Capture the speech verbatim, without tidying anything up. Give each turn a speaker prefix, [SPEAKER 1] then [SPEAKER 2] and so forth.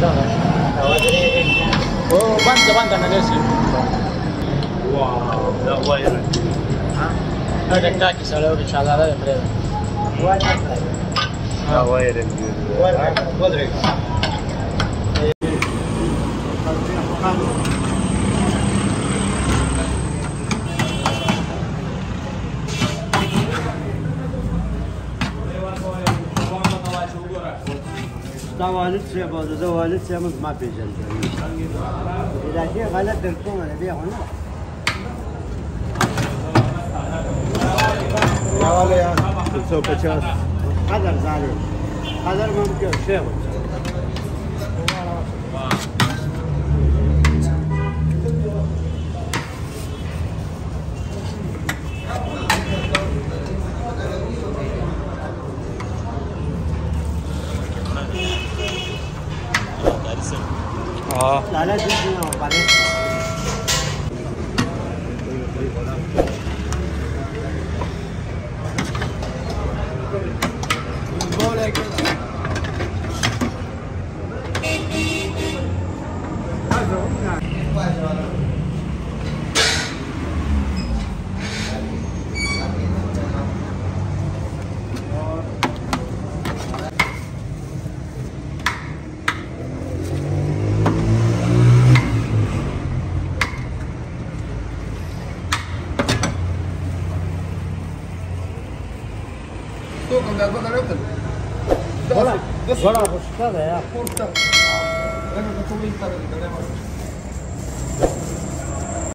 [SPEAKER 1] Oh, quanto quanto hanno adesso?
[SPEAKER 2] Wow, da vuoi?
[SPEAKER 1] Noi che cacchio se volevo che c'ha la data breve.
[SPEAKER 2] Da vuoi rendere?
[SPEAKER 3] Guarda, guarda.
[SPEAKER 4] زوالت شيء بعد زوالت شيء مش ما في جلد. إذا شيء غلط دركم أنا بيعونه.
[SPEAKER 3] يا ولي يا
[SPEAKER 4] سو بتشاس. هذا زالي. هذا ممكن شيء.
[SPEAKER 2] اه
[SPEAKER 4] لا لا تجينا بعدين.
[SPEAKER 3] Guarda,
[SPEAKER 4] Guarda, guarda, guarda,
[SPEAKER 3] porta. Guarda, come